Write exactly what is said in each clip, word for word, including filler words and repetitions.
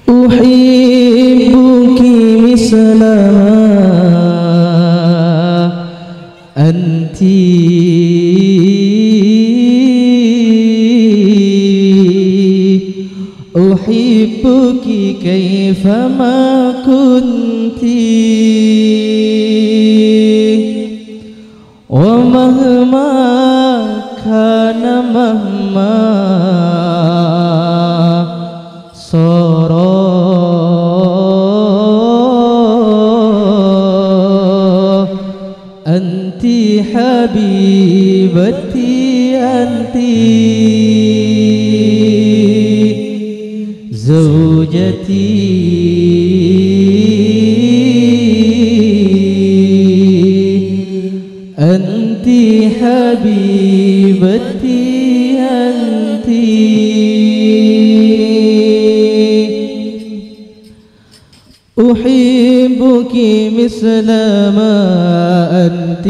أحبك مثل ما أنت أحبك كيفما كنت ومهما كان مهما صار أنت حبيبتي أنت زوجتي أنت حبيبتي أنت أحبك مثل ما أنت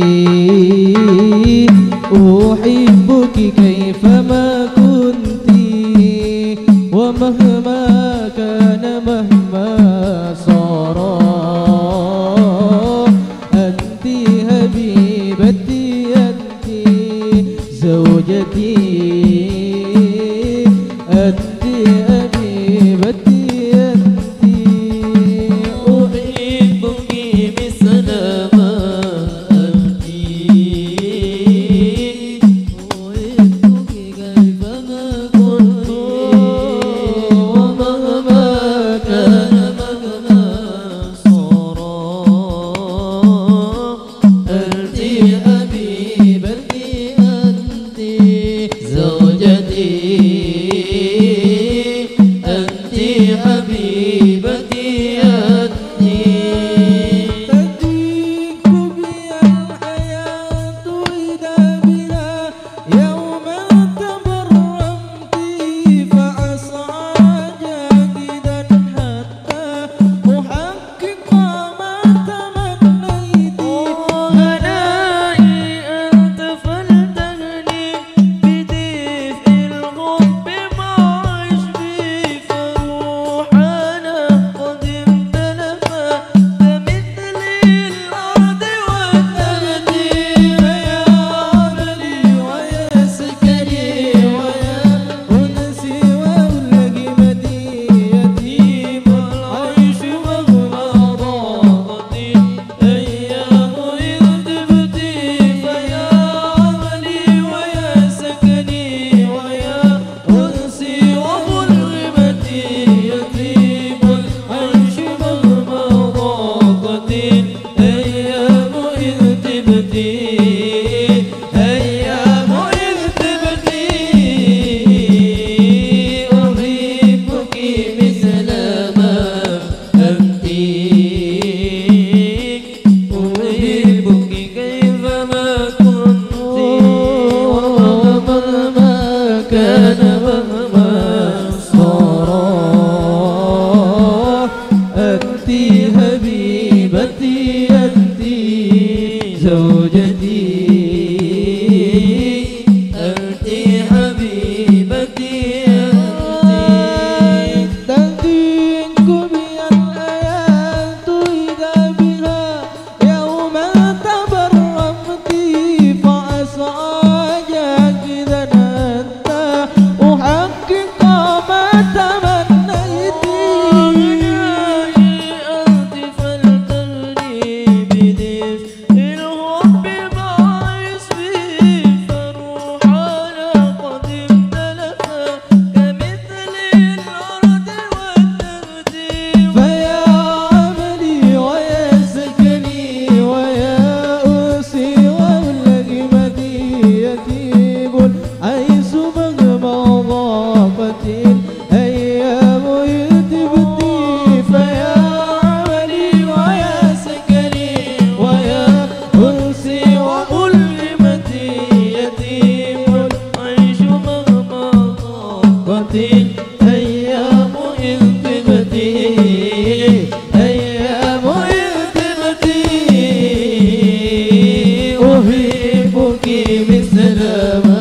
أحبك كيفما كنت ومهما كان مهما صار أنت حبيبتي أنت زوجتي أنت حبيبتي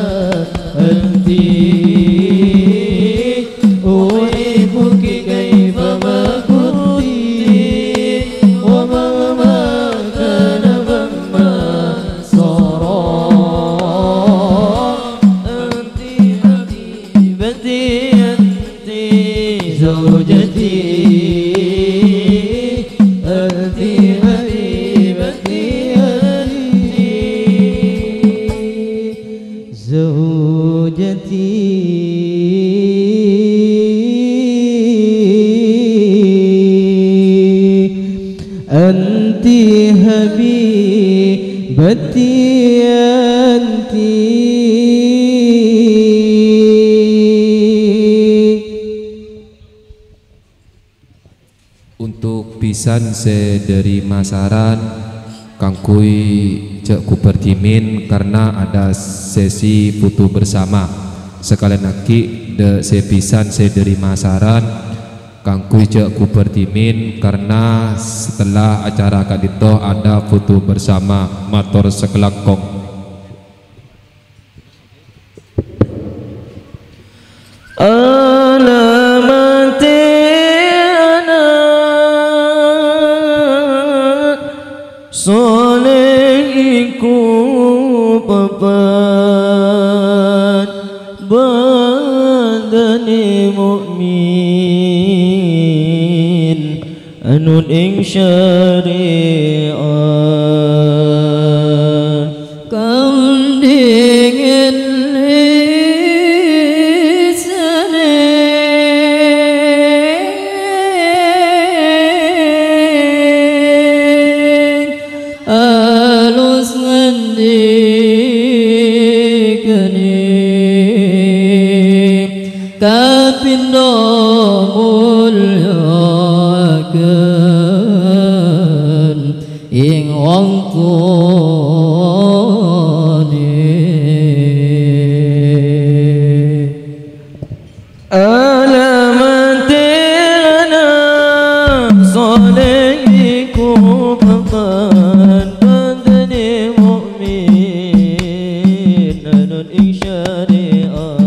أحبك كيف زوجتي أنت حبيبتي أنت زوجتي أنت حبيبتي أنت. Untuk pisan sederi masaran kangkui cek kupertimin karena ada sesi foto bersama sekalian aki de sepisan sederi masaran kangkui cek kupertimin karena setelah acara kadito ada foto bersama mator sekelakong. Solehiku papat badani mukmin anun ing syariat kang dingin kapindo mulyakan ing wong tuane alamatena solehiku papan badani mukmin anun ing syariat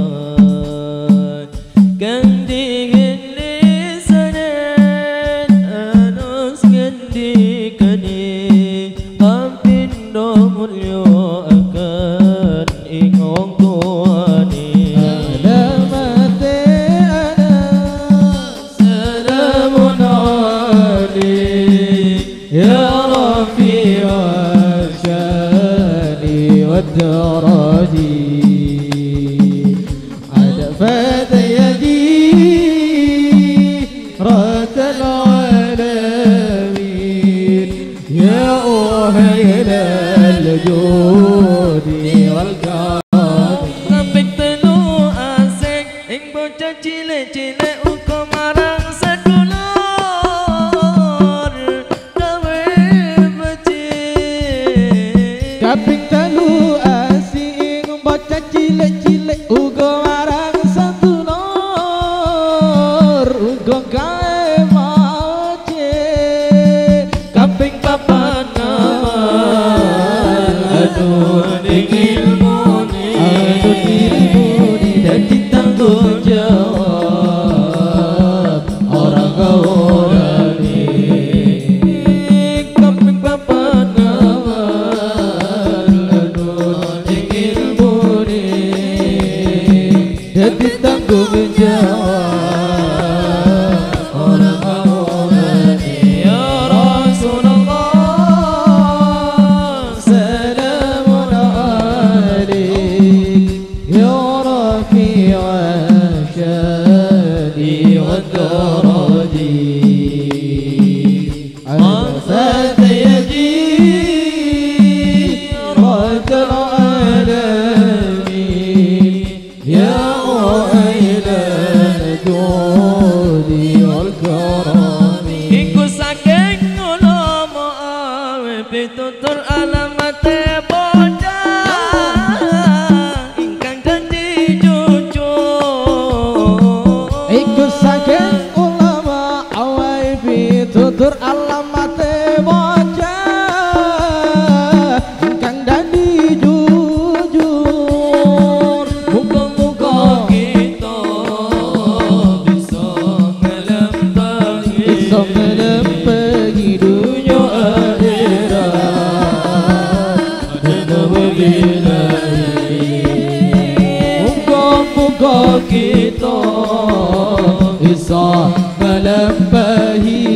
bisa melampaui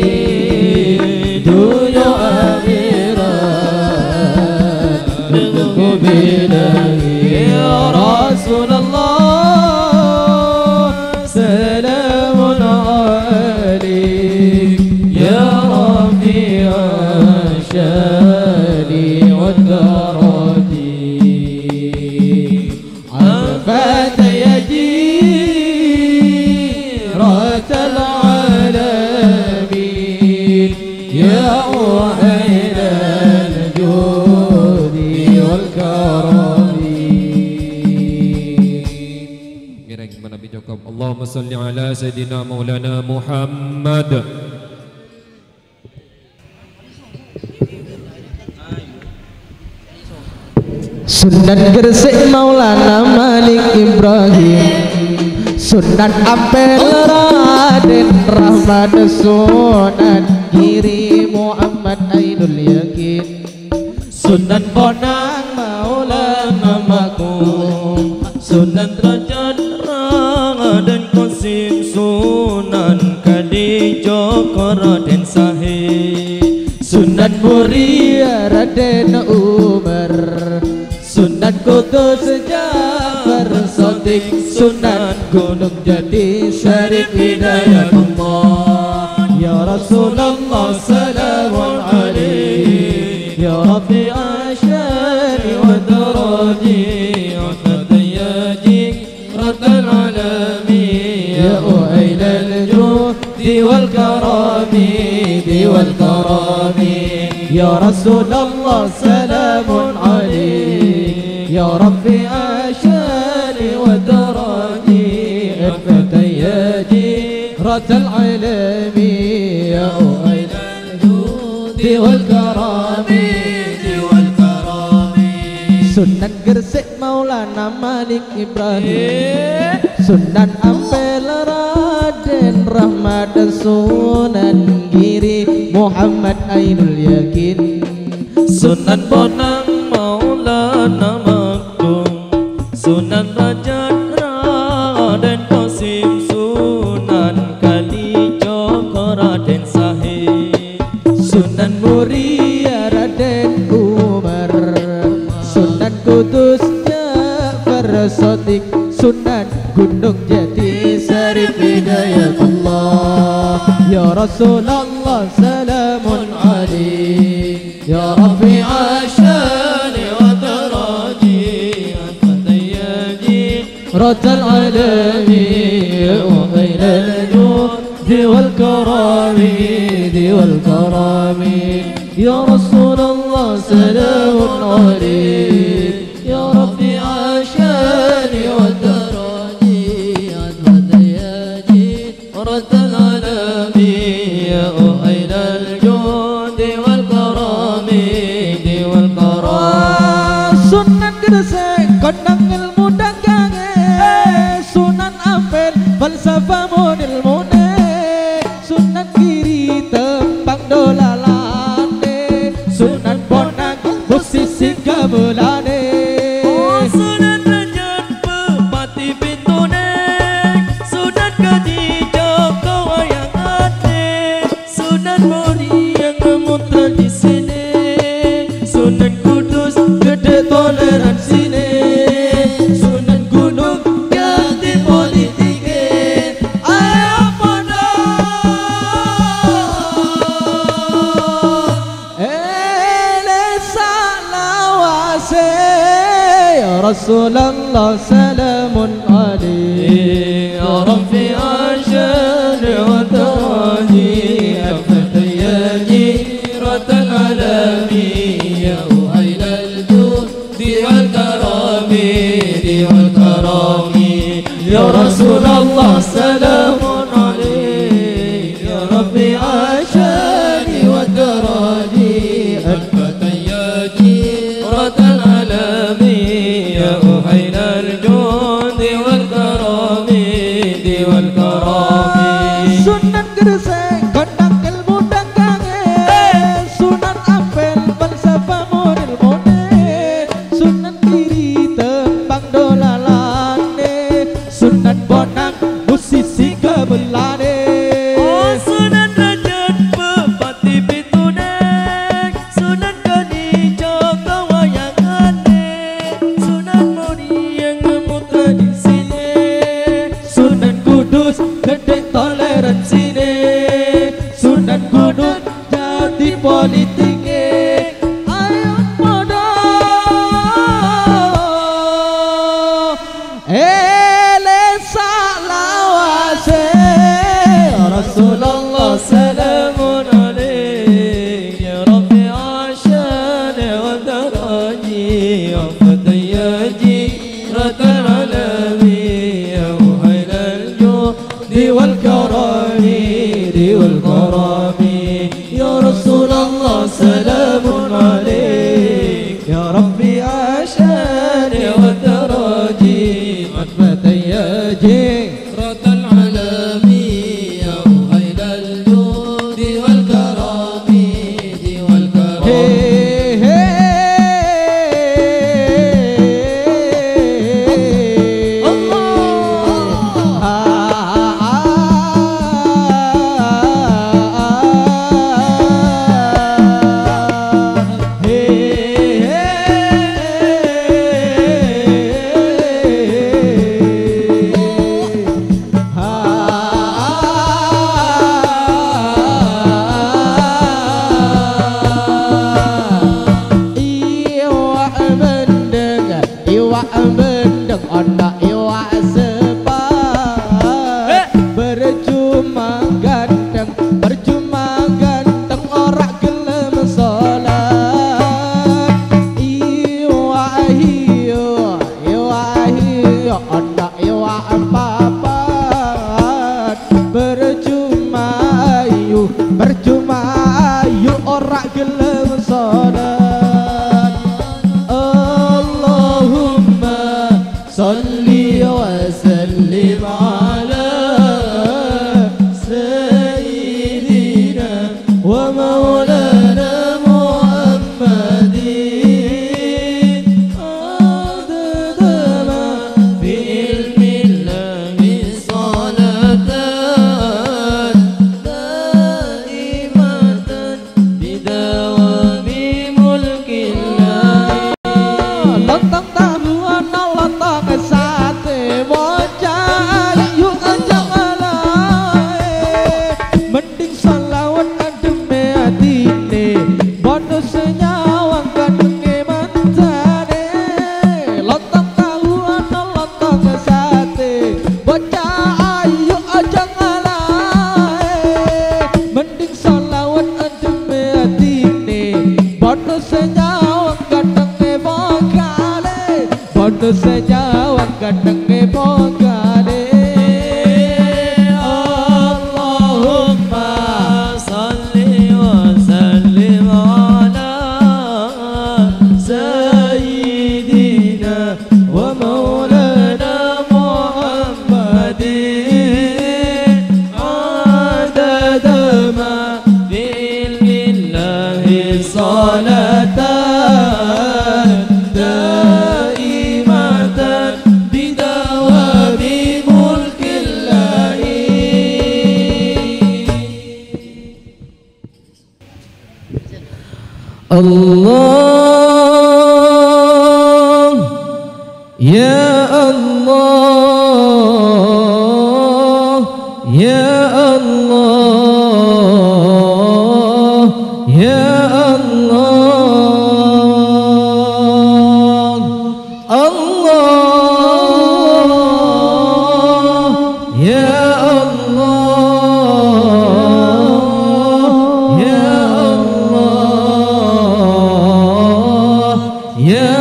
dunia akhirat denganku bilangi ya Rasulullah salamun alaik ya Rafi'a syani wa darati عرفت يجيرة العالمين يا أهل الجود والكرم Gimana Nabi Jacob Allahumma salli ala Sayyidina Maulana Muhammad. Sunan Gresik Maulana Malik Ibrahim, Sunan Ampel Raden Rahmat, Sunan Giri Muhammad Ainul Yakin, Sunan Bonang Maulana Makum, Sunan Derajat Raden Qasim, Sunan Kadijoko Raden Sahid, Sunan Muria Raden Umar, Sunan Kudus Jafar Sotik, Sunan Gunung Jati Syarif Hidayatullah. Ya Rasulullah salamun alaik ya Rafi'a syani wa daraji Atatayaji Ratal alami ya Uailal judi wal karami wal karami ya Rasulullah salamun alaik ya Rafi'a syani wa daraji Atatayaji Ratal alami ya Uailal judi wal karami wal karami. Sunan Gresik Maulana Malik Ibrahim, Sunan Ampel Raden Rahmat, Sunan Giri Muhammad Ainul Yakin, Sunan Bonang Maulana Makum, Sunan Derajat Raden Qasim, Sunan Kalijogo Raden Sahid, Sunan Muria Raden Umar, Sunan Kudus Jafar Sotik, Sunan Gunung Jati Syarif Hidayatullah. Ya Rasulullah salamun alaik ya Rafi'a syani wa daraji Atatayaji Ratal alami ya Uailal judi wal karami wal karami. Ya Rasulullah salamun alaik ya Rafi'a syani wa daraji Atatayaji Ratal alami ya Uailal judi wal karami wal karami. Sunan Gresik kondang ilmu dagange, Sunan Ampel falsafah model mone, Sunan Giri tembang dolalane, Sunan Bonang musisi gamelane, Oh Sunan Derajat Bupati Bitunek, Sunan Kadijoko wayang ate, Sunan Muria ngemu tradisine, Sunan Kudus gede toleransi, Sunan Gunung Jati politike. Ayo podo ele salawase ya Rasulullah salamun alaik ya Rafi'a syani wa daraji Atatayaji Ratal alami ya Uailal judi wal karami wal karami. Ya Rasulullah salamun alaik ya Rafi'a syani wa daraji Atatayaji Ratal alami ya Uailal judi wal karami wal karami. Sunan Gresik kondang ilmu dagange, Sunan Ampel falsafah model mone, Sunan Giri tembang dolalane, Sunan Bonang musisi gamelane, Kudus gede toleransinya, Sunan Gunung jadi politiknya. Ayo podo ele salawase Rasulullah salamun alaik ya Rabbi ashan wa daraji wa fatayaji ratal alami ya muhailal judi wal karami wal karami ya Rasulullah salamun alaik ya Rabbi ashan wa daraji wa fatayaji ratal alami ya muhailal judi wal karami wal karami. Allah ya Allah ya Allah ya Allah Allah ya Allah ya Allah ya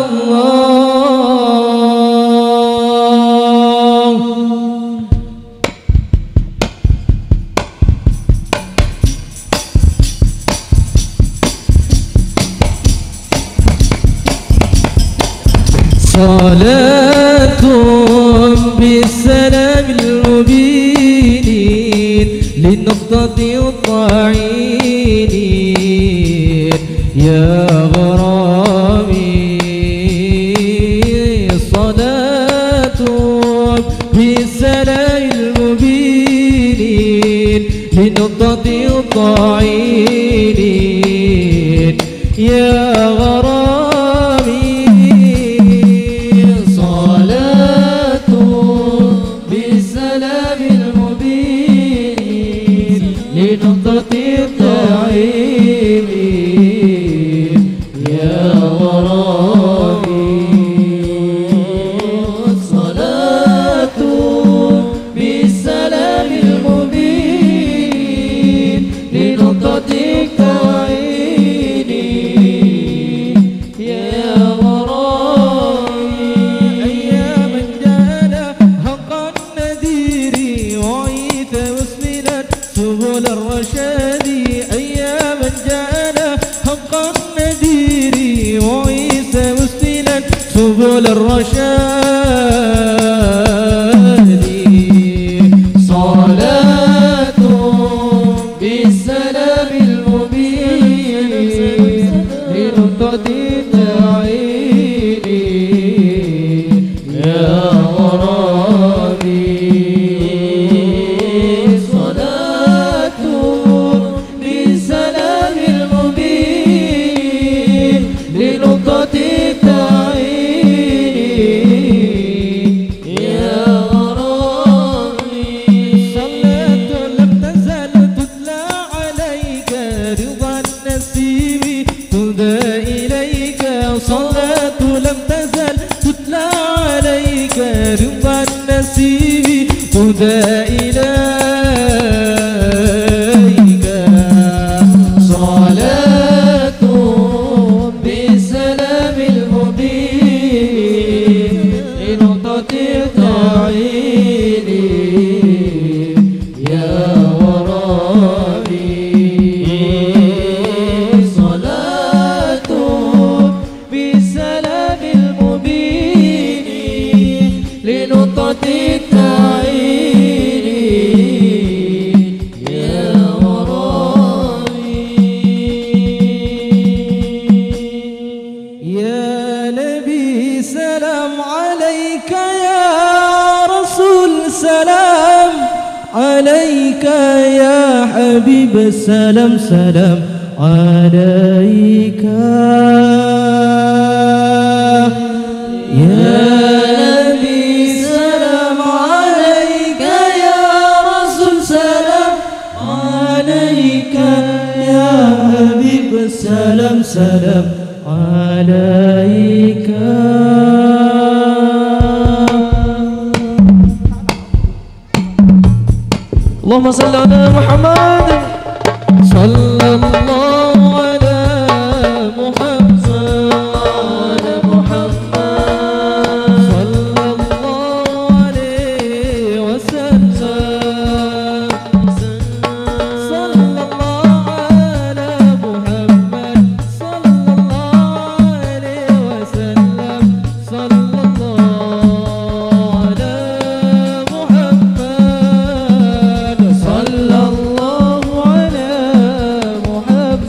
صلاة بالسلام المبين للنقطة الطعين يا غرامي صلاة بالسلام المبين للنقطة الطعين يا غرامي بالسلام سبل الرشاد أياما جاءنا حقا نديري وعيسى مسللا سبل الرشاد صلاة بالسلام المبين لنقطة التعيين يا غرامي صلاة بالسلام المبين لنقطة التعيين يا غرامي صلاة لم تزل تتلى عليك رضا النسيم تهدى إليك صلاة لم تزل تتلى عليك رضا النسيم تهدى إليك صلاة بالسلام المبين لنقطة التعيين يا غرامي صلاة بالسلام المبين لنقطة التعيين يا غرامي يا نبي سلام عليك يا رسول سلام عليك يا حبيب سلام سلام عليك يا نبي سلام عليك يا رسول سلام عليك يا حبيب سلام سلام عليك اللهم صل على محمد صلى الله على محمد على محمد صلى الله عليه وسلم صلى الله على محمد صلى الله عليه وسلم صلى الله على محمد صلى الله على محمد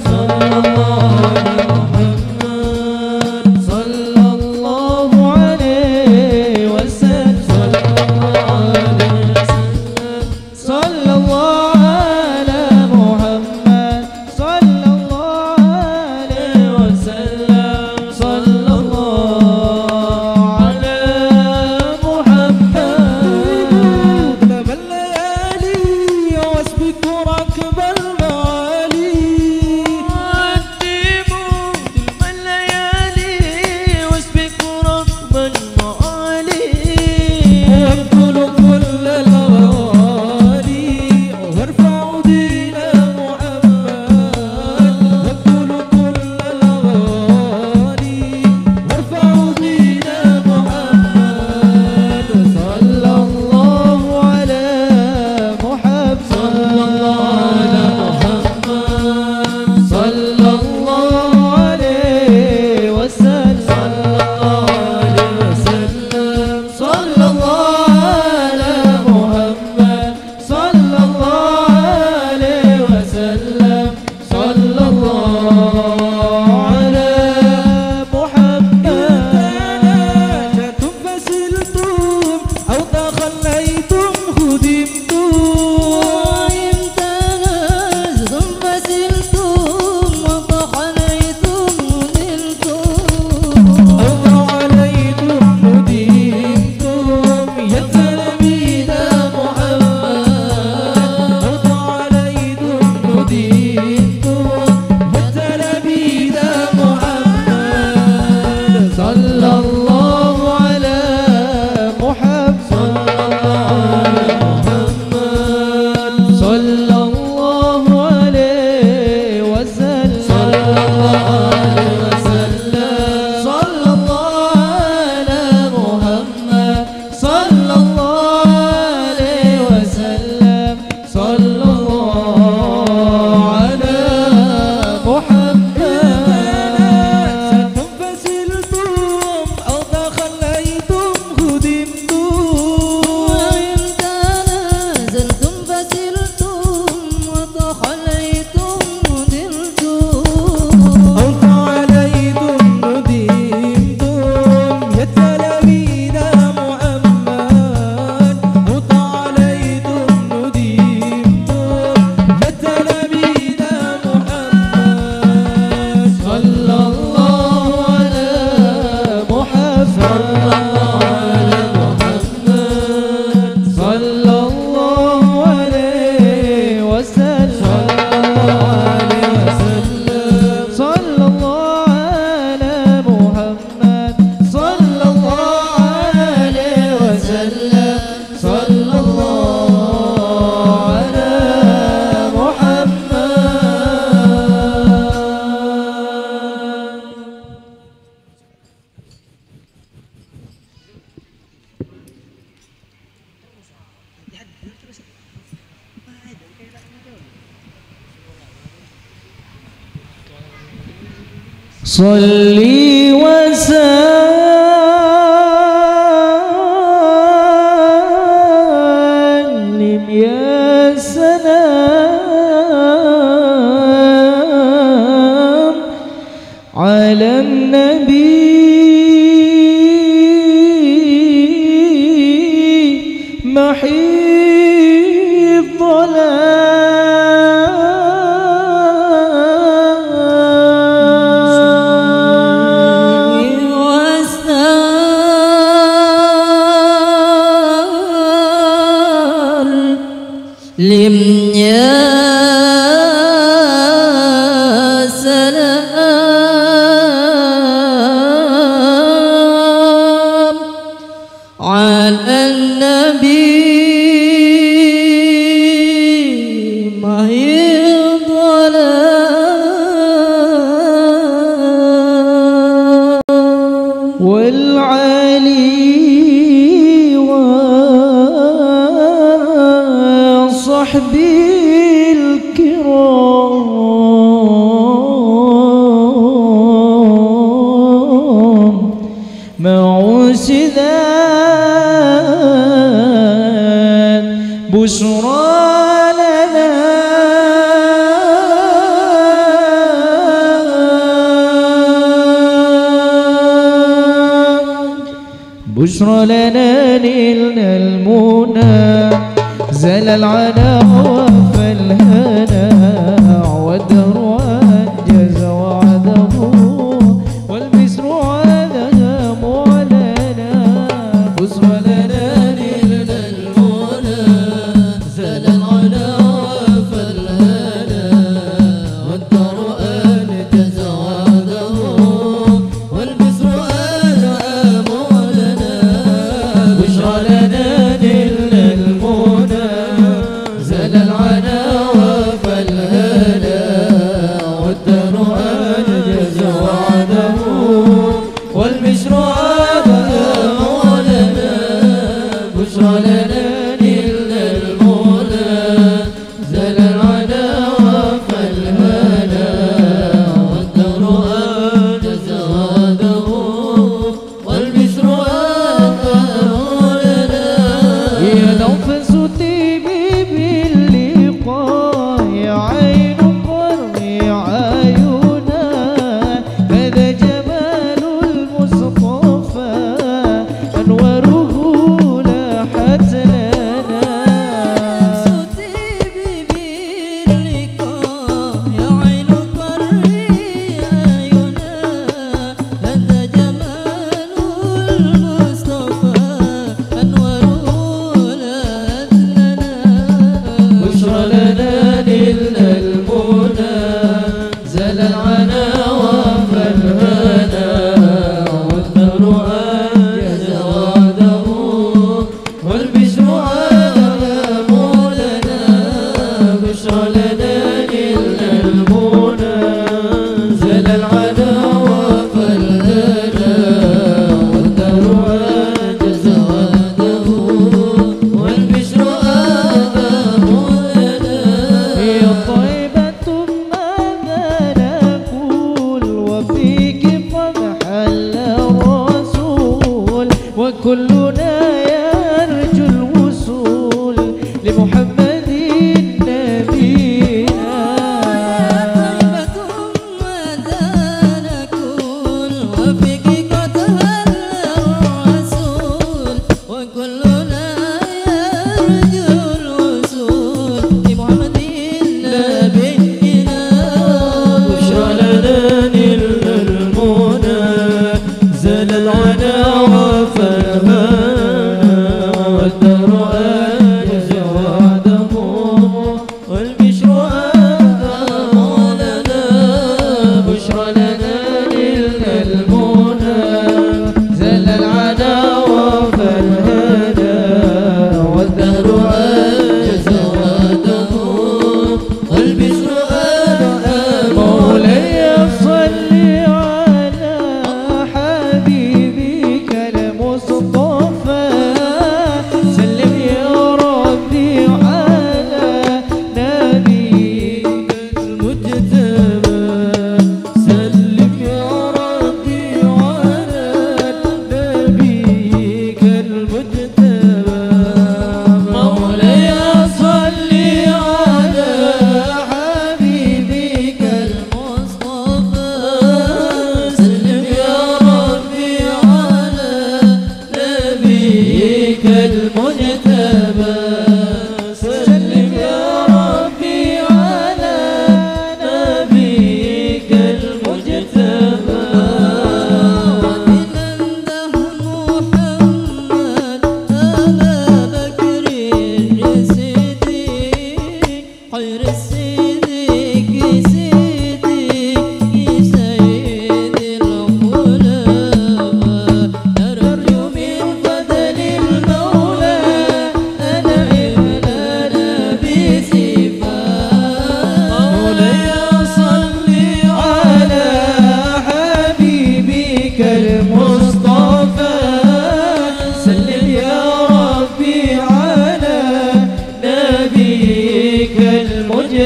صلي وسلم يا سلام على النبي محي الظلام لم يا سلام على النبي محي الظلام والعلي وصحبي الكرام معه سداد بشرى لنا بشرى لنا نلنا المنى زل العنا وفى الهنا والدهر أنجز وعده والبسر عادها معلنا بشرى لنا نلنا المنى زل العنا وفى الهنا والدهر أنجز وعده والبسر عادها معلنا بشرى لنا نلنا المنى زل العنا وفى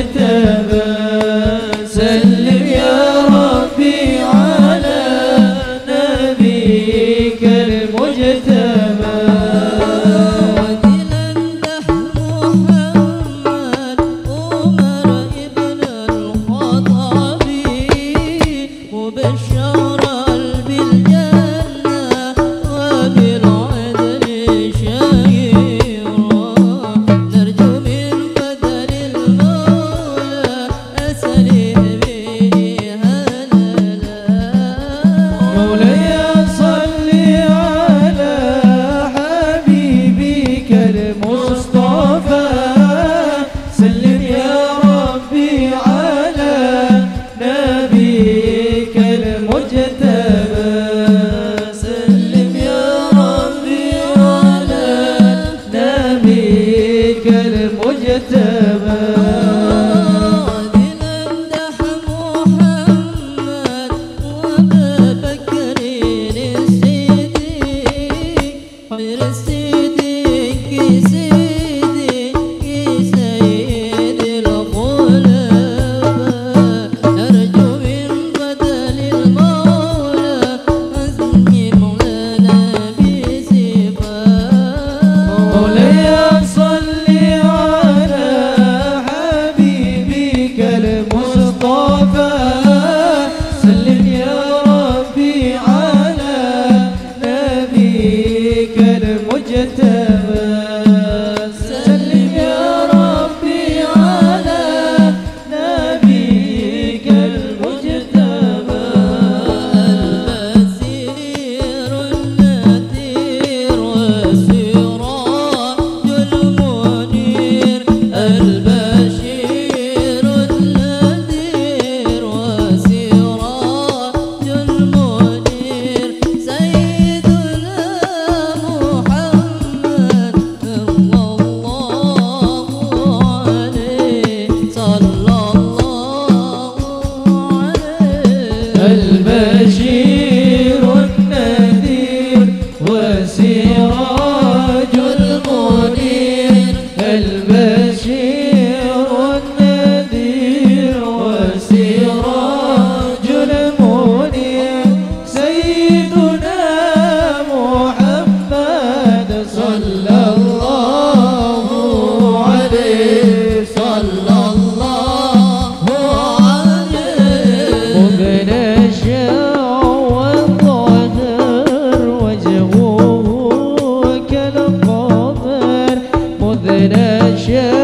المجتبى سلم يا ربي على نبيك المجتبى البشير النذير وسراج المنير البشير النذير وسراج المنير سيدنا محمد صلى الله عليه صلى الله عليه مبنشا والظهر وجهه كالقمر مذنشا